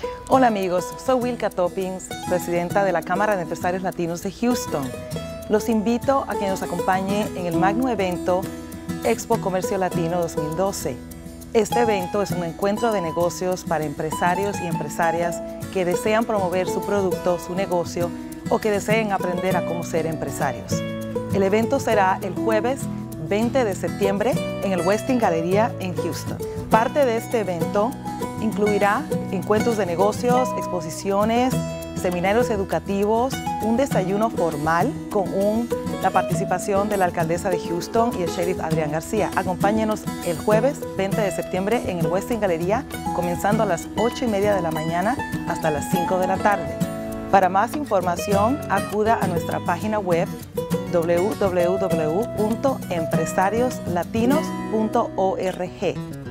Hola amigos, soy Wilka Toppings, presidenta de la Cámara de Empresarios Latinos de Houston. Los invito a que nos acompañe en el magno evento Expo Comercio Latino 2012. Este evento es un encuentro de negocios para empresarios y empresarias que desean promover su producto, su negocio o que deseen aprender a cómo ser empresarios. El evento será el jueves 20 de septiembre en el Westin Galleria en Houston. Parte de este evento incluirá encuentros de negocios, exposiciones, seminarios educativos, un desayuno formal con la participación de la alcaldesa de Houston y el sheriff Adrián García. Acompáñenos el jueves 20 de septiembre en el Westin Galleria, comenzando a las 8:30 de la mañana hasta las 5 de la tarde. Para más información, acuda a nuestra página web www.empresarioslatinos.org.